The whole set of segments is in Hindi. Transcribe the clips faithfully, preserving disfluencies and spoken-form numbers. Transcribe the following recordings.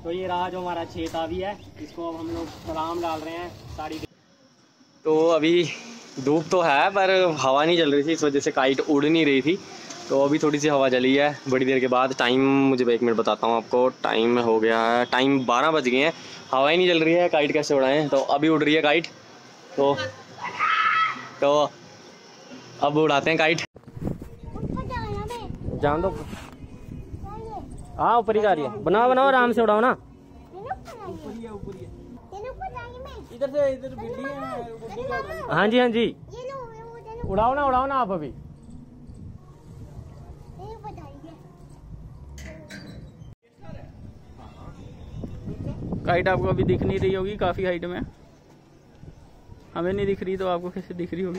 तो ये रहा जो हमारा छेतावी है, इसको अब हम लोग सलाम डाल रहे हैं साड़ी। तो अभी धूप तो है पर हवा नहीं चल रही थी, इस वजह से काइट उड़ नहीं रही थी। तो अभी थोड़ी सी हवा चली है बड़ी देर के बाद। टाइम मुझे एक मिनट बताता हूँ आपको, टाइम हो गया है, टाइम बारह बज गए हैं, हवा ही नहीं चल रही है, काइट कैसे उड़ाएं। तो अभी उड़ रही है काइट, तो तो अब उड़ाते हैं काइट। जान दो, हाँ ऊपर ही जा रही है। बनाओ बनाओ, आराम से उड़ाओ ना। इधर से इधर बिल्डिंग है। हाँ जी हाँ जी, उड़ाओ ना उड़ाओ ना आप। अभी काइट आपको अभी दिख नहीं रही होगी, काफी हाइट में। हमें नहीं दिख रही तो आपको कैसे दिख रही होगी।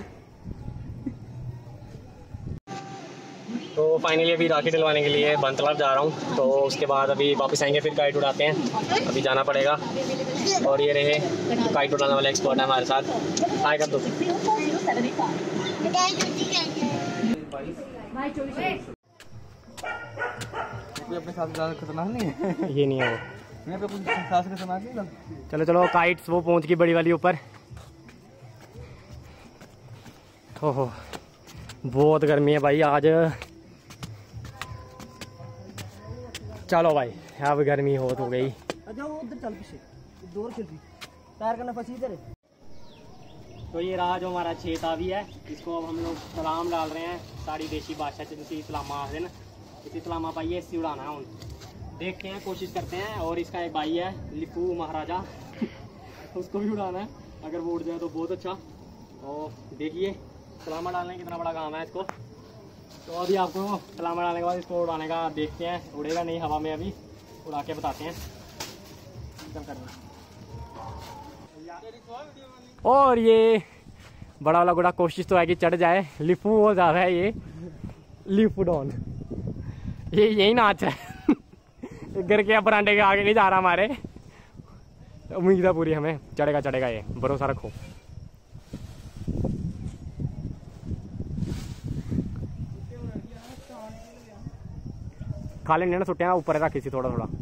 तो फाइनली अभी राखी डलवाने के लिए बनतलाब जा रहा हूँ, तो उसके बाद अभी वापस आएंगे, फिर काइट उड़ाते हैं। अभी जाना पड़ेगा। और ये रहे काइट उड़ाने वाले एक्सपर्ट है हमारे साथ। हाय कर दो। अपने साथ ज़्यादा खतरनाक नहीं है। ये नहीं है वो, मैं पे कुछ साथ खतरनाक नहीं लगता। चलो चलो, काइट्स वो पहुँच गई बड़ी वाली ऊपर। ओहो बहुत गर्मी है भाई आज। चलो भाई, अब गर्मी हो तो गई। उधर चल पीछे, दूर खिलती पैर करना फंसी इधर। तो ये रहा जो हमारा छेतावी है, इसको अब हम लोग सलाम डाल रहे हैं साड़ी देशी बादशाह से, जिसे इस्लामा आखते ना, इसी इस्लामा पाइए, इससे उड़ाना है। उन देखते हैं, कोशिश करते हैं। और इसका एक भाई है लिपू महाराजा उसको भी उड़ाना है, अगर वो उड़ जाए तो बहुत अच्छा। और देखिए सलामा डालने कितना बड़ा काम है इसको। तो अभी आपको सलामा डालने के बाद इसको उड़ाने का देखते हैं, उड़ेगा नहीं हवा में, अभी उड़ा के बताते हैं। चल करना। और ये बड़ा वाला घोड़ा कोशिश तो है कि चढ़ जाए। लिपू बहुत ज़्यादा है ये, लिपू डॉन, ये यही नाच है घर के बरांडे के आगे नहीं जा रहा हमारे। उम्मीद है पूरी हमें, चढ़ेगा चढ़ेगा, ये भरोसा रखो। खा लेने ना सुट्टे ऊपर रखी सी थोड़ा थोड़ा।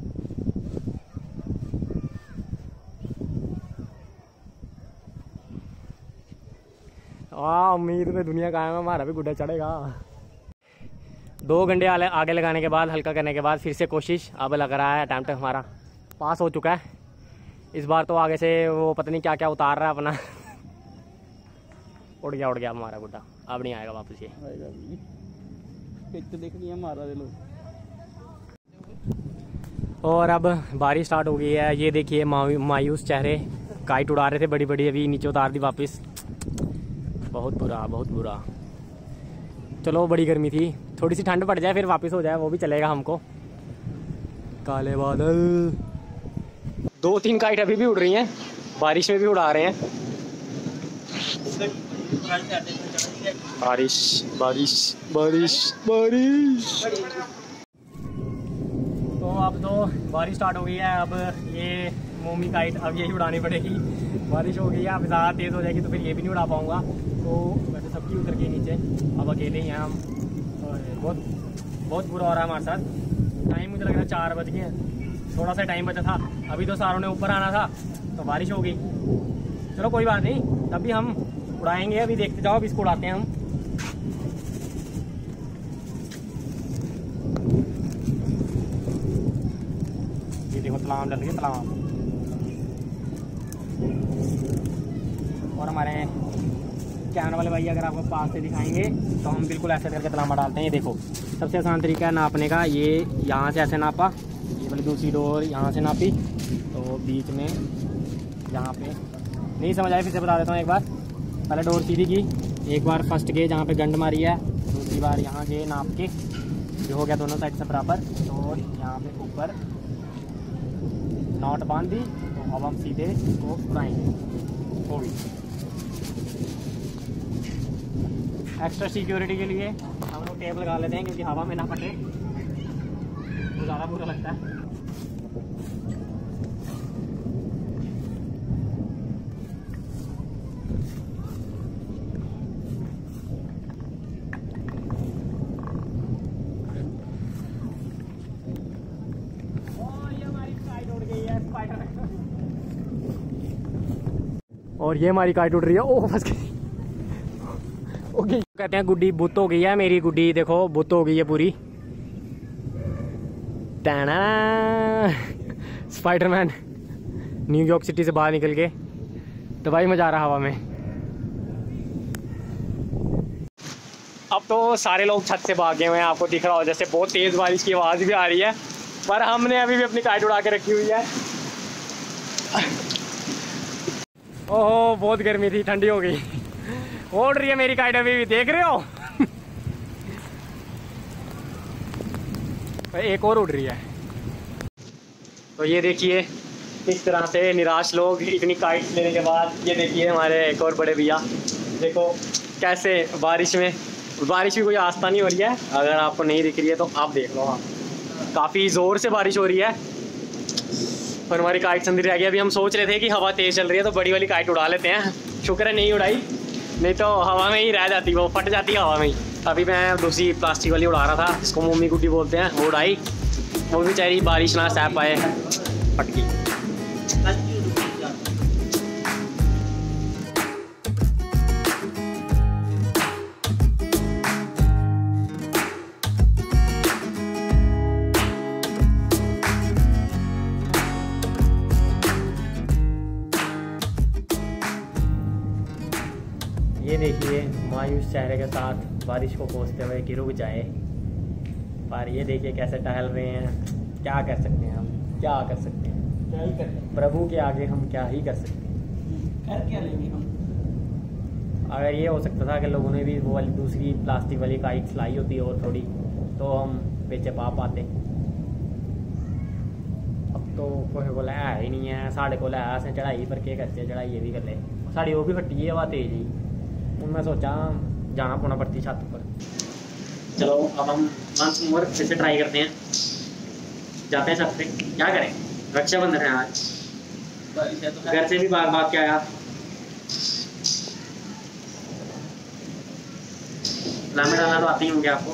हाँ उम्मीद पे दुनिया कायम है, हमारा भी गुड्डा चढ़ेगा। दो घंटे आगे लगाने के बाद, हल्का करने के बाद फिर से कोशिश। अब लग रहा है अटेम्प्ट हमारा पास हो चुका है। इस बार तो आगे से वो पता नहीं क्या क्या उतार रहा है अपना उड़ गया उड़ गया हमारा गुड्डा, अब नहीं आएगा वापस। ये तो देख लिया हमारा दिल। और अब बारिश स्टार्ट हो गई है। ये देखिए मायूस चेहरे, काइट उड़ा रहे थे बड़ी बड़ी, अभी नीचे उतार दी वापस। बहुत बुरा बहुत बुरा। चलो बड़ी गर्मी थी, थोड़ी सी ठंड पड़ जाए फिर वापस हो जाए, वो भी चलेगा हमको। काले बादल, दो तीन काइट अभी भी उड़ रही हैं, बारिश में भी उड़ा रहे हैं। बारिश बारिश बारिश बारिश। तो अब तो बारिश स्टार्ट हो गई है। अब ये मोमी काइट अब यही उड़ानी पड़ेगी। बारिश हो गई है, अब ज़्यादा तेज़ हो जाएगी तो फिर ये भी नहीं उड़ा पाऊँगा। तो वैसे सबकी उतर गई नीचे, अब अकेले ही हैं हम। और बहुत बहुत बुरा हो रहा है हमारे साथ। टाइम मुझे लग रहा है चार बज गए हैं, थोड़ा सा टाइम बचा था। अभी तो सारों ने ऊपर आना था तो बारिश हो गई। चलो कोई बात नहीं, तब भी हम उड़ाएंगे। अभी देखते जाओ, अभी इसको उड़ाते हैं हम। ये देखो तलाम डल रही है, तलाम। और हमारे कैमरा वाले भाई अगर आपको पास से दिखाएंगे तो हम बिल्कुल ऐसे करके तलामा डालते हैं। ये देखो सबसे आसान तरीका है नापने का। ये यहाँ से ऐसे नापा, ये वाली दूसरी डोर यहाँ से नापी, तो बीच में यहाँ पे नहीं समझ आया, फिर से बता देता हूँ एक बार। पहले डोर सीधी की, एक बार फर्स्ट के जहाँ पे गंड मारी है, दूसरी बार यहाँ के नाप के, जो हो गया दोनों साइड से बराबर। तो यहाँ पे ऊपर नॉट बांध दी, तो अब हम सीधे इसको उड़ाएंगे। हो गई। एक्स्ट्रा सिक्योरिटी के लिए हम लोग टेप लगा लेते हैं, क्योंकि हवा में ना फटे तो ज़्यादा बुरा लगता है। और ये हमारी फ्लाइट उड़ गई और ये हमारी काइट उड़ रही है। ओह फंस गई। ओके कहते हैं गुड्डी बुत हो गई है। मेरी गुड्डी देखो बुत हो गई है पूरी। टैना स्पाइडरमैन न्यूयॉर्क सिटी से बाहर निकल के दवाई मजा रहा हवा में। अब तो सारे लोग छत से भागे हुए हैं, आपको दिख रहा हो जैसे बहुत तेज बारिश की आवाज़ भी आ रही है, पर हमने अभी भी अपनी काइट उड़ा के रखी हुई है। ओहो बहुत गर्मी थी, ठंडी हो गई। उड़ रही है मेरी काइट अभी भी, देख रहे हो। एक और उड़ रही है। तो ये देखिए इस तरह से निराश लोग इतनी काइट लेने के बाद। ये देखिए हमारे एक और बड़े भैया, देखो कैसे बारिश में, बारिश की कोई आस्था नहीं हो रही है। अगर आपको नहीं दिख रही है तो आप देख लो, आप काफ़ी ज़ोर से बारिश हो रही है और हमारी काइट अंदर रह गई। अभी हम सोच रहे थे कि हवा तेज़ चल रही है तो बड़ी वाली काइट उड़ा लेते हैं, शुक्र है नहीं उड़ाई, नहीं तो हवा में ही रह जाती, वो फट जाती है हवा में ही। अभी मैं दूसरी प्लास्टिक वाली उड़ा रहा था, जिसको मम्मी गुड्डी बोलते हैं, वो उड़ाई, वो भी बेचारी बारिश ना सह पाए, फट गई। ये देखिए मायूस चेहरे के साथ बारिश को कोसते हुए कि रुक जाए, पर ये देखिए कैसे टहल रहे हैं। क्या कर सकते हैं हम, क्या कर सकते हैं, क्या ही कर प्रभु के आगे हम क्या ही कर सकते हैं, कर क्या लेंगे हम। अगर ये हो सकता था कि लोगों ने भी वो वाली दूसरी प्लास्टिक वाली काइट सिलाई होती है और थोड़ी, तो हम बेचे पा पाते। अब तो कोई बोला है ही नहीं है, साढ़े को है असें चढ़ाई पर के करते चढ़ाई ये भी कर ले, साड़ी वो भी फटी है, वह तेज ही। मैं सोचा जाना पौना पड़ती छत पर। चलो अब हम वंस मोर फिर से ट्राई करते हैं, जाते हैं छत पे। क्या करें, रक्षाबंधन है आज, घर से भी भाग भाग के आया। लामे डालना तो आते ही होंगे आपको।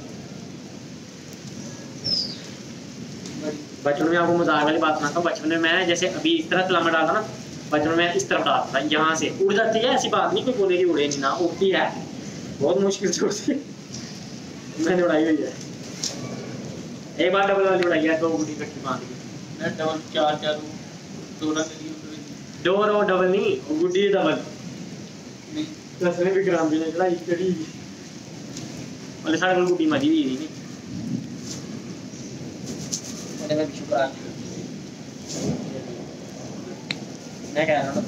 बचपन में आपको मजाक वाली बात सुनाता हूँ। बचपन में मैं जैसे अभी इस तरह लामा डालता ना, बचपन में इस तरफ डालता था, यहाँ से उड़ जाती है, ऐसी बात नहीं कोई बोले कि उड़े नहीं ना, उड़ती है, बहुत मुश्किल से उड़ती है। मैंने उड़ाई हुई है, एक बार डबल वाली उड़ाई है, दो गुड्डी इकट्ठी बांध दी। डबल चार चार दो दो रो डबल नहीं, गुड्डी डबल नहीं, दसने भी ग्राम भी नहीं चढ़ाई चढ़ी वाले सारे को गुड्डी मरी हुई नहीं। मैंने मैं शुक्र मैं कह रहा हूँ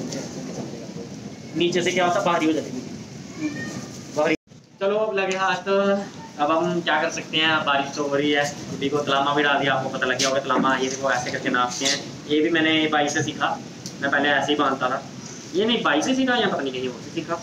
नीचे से क्या होता भारी हो जाती भारी। चलो अब लगे हाथ, अब हम क्या कर सकते हैं, बारिश तो हो रही है, गुड्डी को तलामा भी डाल दिया, आपको पता लग गया होगा तलामा ये देखो ऐसे करके नापते हैं। ये भी मैंने बाई से सीखा, मैं पहले ऐसे ही बांधता था, ये नहीं बाई से सीखा या पता नहीं कहीं और से सीखा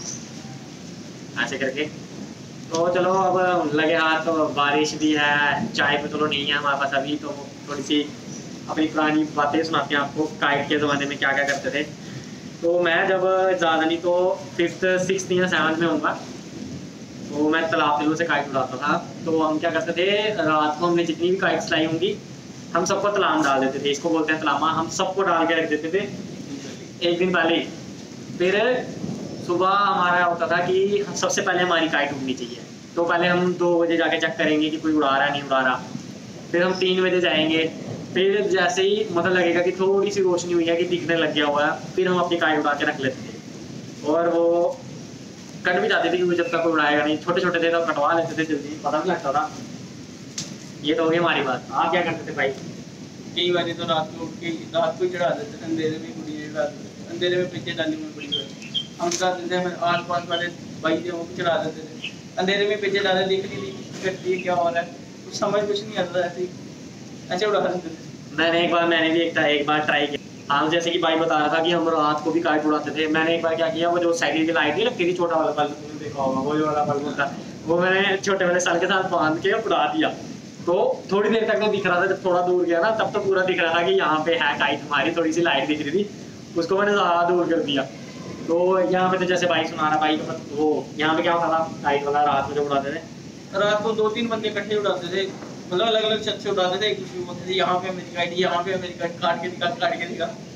ऐसे करके। तो चलो अब लगे हाथ, तो बारिश भी है, चाय तो चलो नहीं है हमारे पास अभी, तो थोड़ी सी अपनी पुरानी बातें सुनाते हैं आपको, काइट के ज़माने में क्या क्या करते थे। तो मैं जब ज़्यादा नहीं तो फिफ्थ सिक्स या सेवन्थ में होऊंगा, तो मैं तालाब दिलों से काइट उड़ाता था। तो हम क्या करते थे, रात को हमने जितनी भी काइट्स लाई होंगी हम सबको तलाम डाल देते थे, इसको बोलते हैं तलामा, हम सबको डाल के रख देते थे एक दिन पहले। फिर सुबह हमारा होता था कि सबसे पहले हमारी काइट उड़नी चाहिए, तो पहले हम दो बजे जाके चेक करेंगे कि कोई उड़ा रहा है नहीं उड़ा रहा, फिर हम तीन बजे जाएंगे, फिर जैसे ही मतलब लगेगा कि थोड़ी सी रोशनी हुई है कि दिखने लग गया हुआ है, फिर हम अपनी काइट उड़ा के रख लेते थे। और वो कट भी जाते थे क्योंकि जब तक कोई उड़ाएगा नहीं, छोटे छोटे थे तो कटवा लेते थे जल्दी, पता नहीं लगता था। ये तो हो गई हमारी बात। आप क्या करते थे भाई? कई बार तो रात को उठ के रात को ही चढ़ा देते थे, अंधेरे में गुड़िया चढ़ा देते, अंधेरे में पीछे डाली में बड़ी हम चढ़ाते थे, आस पास वाले भाई थे वो भी चढ़ा देते थे, अंधेरे में पीछे डाले, देख नहीं क्या हो रहा है, कुछ समझ कुछ नहीं आता, ऐसे ऐसे उड़ा देते थे। मैंने एक बार मैंने भी एक, एक बार ट्राई किया। हाँ जैसे कि भाई बता रहा था कि हम रात को भी काइट उड़ाते थे। मैंने एक बार क्या किया, वो जो साइकिल की लाइट नहीं लगती थी, छोटा वाला बल्ब तुमने देखा होगा, वो जो वाला बल्ब होता, वो मैंने छोटे वाले सल के साथ बांध के उड़ा दिया। तो थोड़ी देर तक तो दिख रहा था, जब थोड़ा दूर गया ना तब तो पूरा दिख रहा था कि यहाँ पे है काइट हमारी, थोड़ी सी लाइट दिख रही थी, उसको मैंने ज़्यादा दूर कर दिया। तो यहाँ पे तो जैसे भाई सुना रहा भाई तो वो यहाँ पे क्या होता था, काइट वाला रात में जो उड़ाते थे, रात को दो तीन बंदे इकट्ठे उड़ाते थे, मतलब अलग अलग छत से उड़ाते थे, एक दूसरे को बोलते थे यहाँ पे मेरी काइट, यहाँ पे मेरी काइट, काट के दिखा काट के दिखा,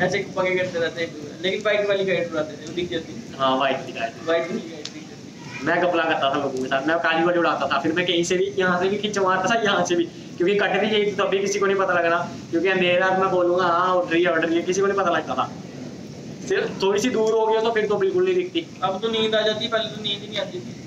ऐसे पके करते रहते हैं, लेकिन वाइट वाली गाइड उड़ाते थे, वो दिख जाती। हाँ वाइट वाली गाइड, वाइट वाली गाइड दिख जाती। मैं कपड़ा करता था लोगों के साथ, मैं काली वाली उड़ाता था, फिर मैं कहीं से भी यहाँ से भी खींच मारता था, यहाँ से भी, क्योंकि कट भी गई तो अभी किसी को नहीं पता लगना, क्योंकि अंधेरा मैं बोलूँगा हाँ उठ रही है उठ रही है, किसी को नहीं पता लगता था। सिर्फ थोड़ी सी दूर हो गया तो फिर तो बिल्कुल नहीं दिखती। अब तो नींद आ जाती, पहले तो नींद ही नहीं आती थी।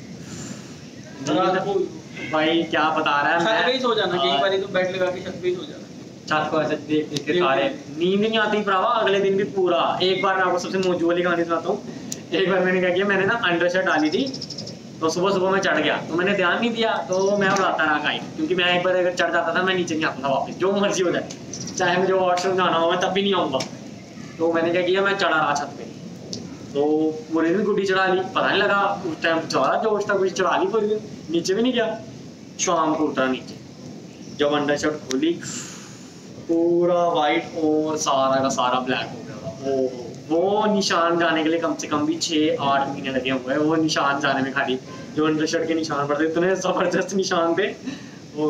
भाई क्या बता रहा है, छत पे ही सो जाना, कई बार तो बेड लगा के छत पे ही सो जाना, छत को ऐसे देख देख के तारे, नींद नहीं आती भरावा, अगले दिन भी पूरा। एक बार मैं आपको सबसे मौजू वाली कहानी सुनाता हूँ। एक बार मैंने क्या किया, मैंने ना अंडर शर्ट डाली थी, तो सुबह सुबह मैं चढ़ गया, तो मैंने ध्यान नहीं दिया, तो मैं उड़ाता रहा काइट, क्योंकि मैं एक बार अगर चढ़ जाता था मैं नीचे नहीं आता था वापस, जो मर्जी हो जाए, चाहे मुझे वॉशरूम जाना हो मैं तब भी नहीं आऊँगा। तो मैंने क्या किया, मैं चढ़ा रहा छत पे, तो पूरे दिन गुड्डी चढ़ा ली, पता नहीं लगा उस टाइम ज़्यादा जोश था, गुड्डी चढ़ा ली पूरे दिन, नीचे भी नहीं गया। शाम को उतरा नीचे, जब अंडर शर्ट खोली पूरा वाइट और सारा का सारा ब्लैक हो गया। ओ वो निशान जाने के लिए कम से कम भी छः आठ महीने लगे हुए हैं, वो निशान जाने में खाली, जो अंडर शर्ट के निशान पड़ते इतने ज़बरदस्त निशान थे वो।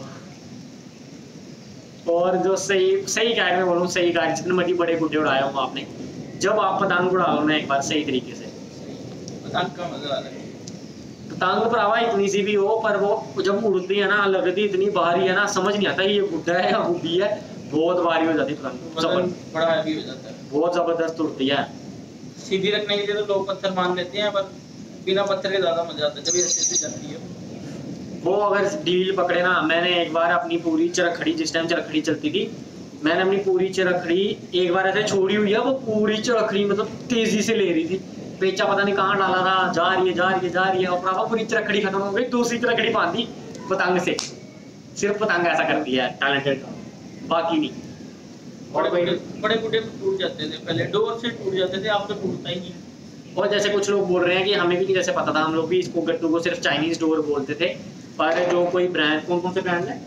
और जो सही सही गाइड में बोलूँ, सही गाइड जितने मर्जी बड़े गुड्डे उड़ाए होंगे आपने, जब आप पतंग उड़ा लो ना एक बार सही तरीके से, पतंग का मजा अलग है। पतंग भरावा इतनी सी भी हो, पर वो जब उड़ती है ना लगती इतनी भारी है ना, समझ नहीं आता ये गुड्डा है या गुड्डी है, बहुत भारी हो जाती है पतंग, बड़ा हैवी हो जाता है, बहुत जबरदस्त उड़ती है। सीधी रखने के लिए तो लोग पत्थर मान लेते हैं, पर बिना पत्थर के ज्यादा मजा आता है जब ये अच्छे से जाती है। वो अगर डील पकड़े ना, मैंने एक बार अपनी पूरी चरखड़ी, जिस टाइम चरखड़ी चलती थी, मैंने अपनी पूरी चरखड़ी एक बार ऐसे छोड़ी हुई है, वो पूरी चरखड़ी मतलब तेजी से ले रही थी, पेचा पता नहीं कहाँ डाला था, जा रही है जा रही है जा रही है, और पूरी चरखड़ी खत्म हो गई, दूसरी चरखड़ी बांधी पतंग से। सिर्फ पतंग ऐसा करती है टैलेंटेड, बाकी नहीं। और बड़े बड़े गुड्डे टूट जाते थे पहले, डोर से टूट जाते थे, अब तो टूटता ही नहीं। और जैसे कुछ लोग बोल रहे हैं कि हमें भी नहीं जैसे पता था, हम लोग भी इसको गट्टू को सिर्फ चाइनीज डोर बोलते थे, पर जो कोई ब्रांड, कौन कौन से ब्रांड है,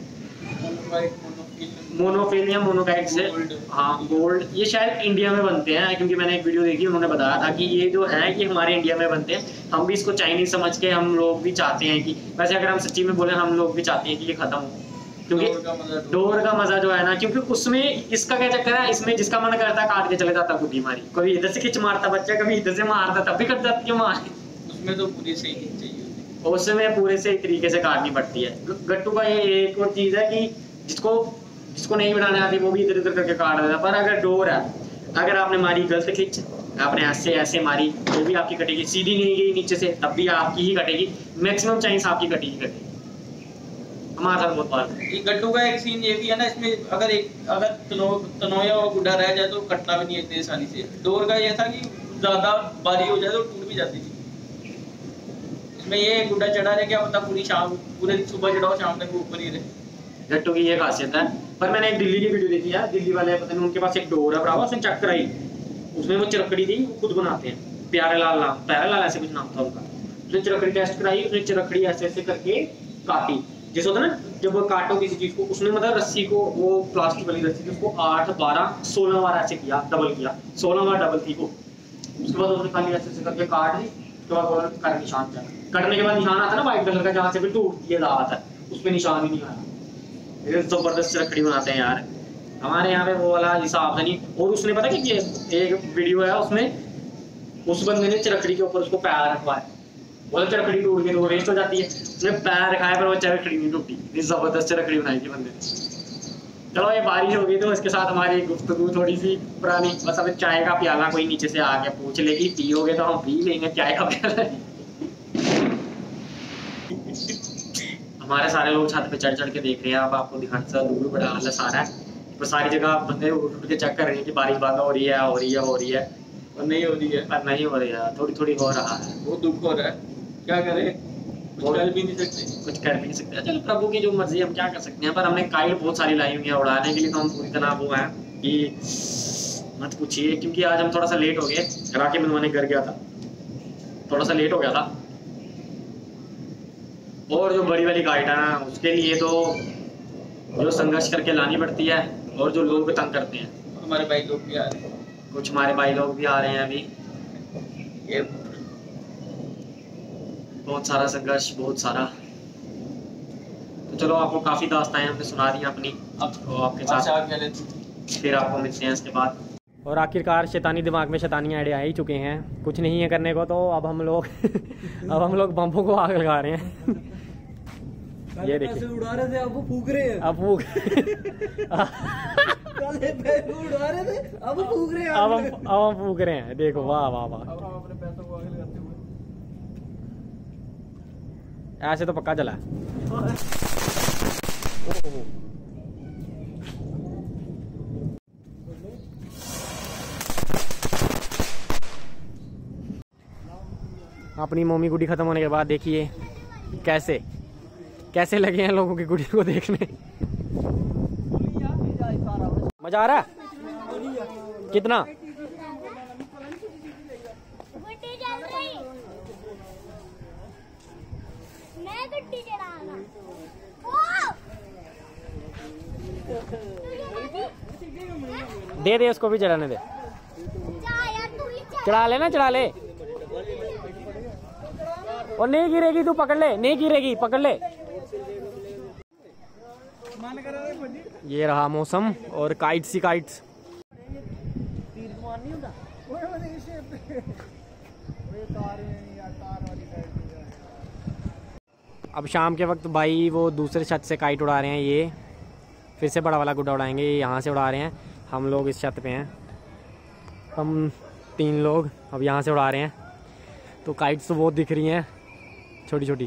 मोनोफिल या मोनोकाइट से, हाँ गोल्ड, ये शायद इंडिया में बनते हैं, क्योंकि मैंने एक वीडियो देखी उन्होंने बताया था कि ये जो है ये हमारे इंडिया में बनते हैं, हम भी इसको चाइनीज समझ के हम लोग भी चाहते हैं कि, वैसे अगर हम सच्ची में बोले हम लोग भी चाहते हैं कि ये खत्म हो, क्योंकि डोर का मजा जो है ना, क्योंकि उसमें इसका क्या चक्कर है, इसमें जिसका मन करता है काट के चले जाता गुड्डी मारी, कभी इधर से खिंच मारता बच्चा, कभी इधर से मारता, तब भी कट जाती है मार। उसमें तो पूरी सही खिंच चाहिए, उसमें पूरे सही तरीके से काटनी पड़ती है। गट्टू का ये एक और चीज है कि जिसको जिसको नहीं बनाने आती वो भी इधर उधर करके काट देता है, पर अगर डोर है, अगर आपने मारी गलत खिंच, आपने ऐसे ऐसे मारी तो भी आपकी कटेगी, सीधी नहीं गई नीचे से तब भी आपकी ही कटेगी, मैक्सिमम चांस आपकी कटेगी कटेगी। हमारे साथ बहुत बार ये गट्टू का एक सीन ये भी है ना, इसमें अगर एक अगर तनो तनोया और गुड्डा रह जाए तो कटना भी नहीं है इतनी आसानी से। डोर का ये था कि ज्यादा भारी हो जाए तो टूट भी जाती थी। इसमें ये गुड्डा चढ़ा रहे, क्या पता पूरी शाम पूरे सुबह चढ़ाओ शाम तक ऊपर ही रहे। गट्टू की ये खासियत है। पर मैंने एक दिल्ली की वीडियो देखी है, दिल्ली वाले पता नहीं उनके पास एक डोर है ब्रावा, उसने चेक कराई, उसमें वो चरखड़ी थी, वो खुद बनाते हैं, प्यारे लाल नाम, प्यारे लाल ऐसे कुछ नाम था उनका। उसने चरखड़ी टेस्ट कराई, उसने चरखड़ी ऐसे ऐसे करके काटी, जैसे होता है ना जब वो काटो किसी चीज को, उसने मतलब रस्सी को, वो प्लास्टिक वाली रस्सी थी, उसको आठ बारह सोलह बार ऐसे किया, डबल किया, सोलह बार डबल थी वो। उसके बाद उसने खाली ऐसे ऐसे करके काट दी, उसके बाद बोला कर निशान था, कटने के बाद निशान आता है ना व्हाइट कलर का, जहाँ से भी टूटती है दांत है, उसमें निशान ही नहीं आया। ये जबरदस्त चरखड़ी बनाते हैं यार हमारे यहाँ पे, वो वाला हिसाब नहीं। और उसने पता कि एक वीडियो है उसमें, उस बंदे ने चरखड़ी के ऊपर उसको पैर रखवाया, बोला चरखड़ी टूट गई तो वेस्ट हो जाती है, उसने पैर रखाया पर वो चरखड़ी नहीं टूटी। इतनी जबरदस्त चरखड़ी बनाई थी बंदे ने। चलो ये बारिश हो गई तो इसके साथ हमारी गुफ्तगू थोड़ी सी पुरानी, बस अब चाय का प्याला कोई नीचे से आके पूछ ले कि पियोगे तो हम पी लेंगे चाय का प्याला। हमारे सारे लोग छत पे चढ़ चढ़ के देख रहे हैं, अब आपको दिखाने से दूर बड़ा आलस आ रहा है, पर सारी जगह बंदे उठ उठ के चेक कर रहे हैं कि बारिश बाधा हो रही है हो रही है हो रही है और नहीं हो रही है, पर नहीं हो रही है, थोड़ी थोड़ी हो रहा है। वो दुख हो रहा है, क्या करें, कुछ कर भी नहीं सकते, कुछ कर भी नहीं सकते। चलो प्रभु की जो मर्जी हम क्या कर सकते हैं, पर हमने काइट बहुत सारी लाई हुई है उड़ाने के लिए, तो हम पूरी तरह वो हैं कि मत पूछिए, क्योंकि आज हम थोड़ा सा लेट हो गए, राखी बनवाने घर गया था, थोड़ा सा लेट हो गया था। और जो बड़ी वाली काइट है ना, उसके लिए तो जो संघर्ष करके लानी पड़ती है, और जो लोग तंग करते हैं, हमारे भाई लोग भी आ रहे हैं, कुछ हमारे भाई लोग भी आ रहे हैं अभी, ये बहुत सारा संघर्ष, बहुत सारा। तो चलो आपको काफी दास्तानें हमने सुना दी अपनी, अब तो आपके साथ फिर आपको मिलते हैं इसके बाद। और आखिरकार शैतानी दिमाग में शैतानी आइडिया आ ही चुके हैं, कुछ नहीं है करने को, तो अब हम लोग अब हम लोग बम्बों को आग लगा रहे हैं। ये देखिए उड़ा रहे थे, अब वो फूक रहे हैं। अब फूक उड़ा रहे थे, अब वो फूक रहे हैं। अब हम अब हम फूक रहे हैं, देखो वाह वाह वाह। अब हम अपने पैसों को आगे लगाते हुए ऐसे तो पक्का जला है। अपनी मोमी गुड़ी खत्म होने के बाद देखिए कैसे कैसे लगे हैं लोगों की गुड़ी को देखने। मजा आ रहा है कितना? गुड्डी जल रही, मैं गुड्डी जलाना। दे दे उसको भी चढ़ाने दे। चढ़ा ले ना, चढ़ा ले। और नहीं गिरेगी, तू पकड़ ले, नहीं गिरेगी, पकड़ ले। ये रहा मौसम और काइट्स ही काइट्स। अब शाम के वक्त भाई वो दूसरे छत से काइट उड़ा रहे हैं, ये फिर से बड़ा वाला गुड्डा उड़ाएंगे, ये यहाँ से उड़ा रहे हैं। हम लोग इस छत पे हैं, हम तीन लोग अब यहाँ से उड़ा रहे हैं। तो काइट्स तो बहुत दिख रही हैं छोटी छोटी।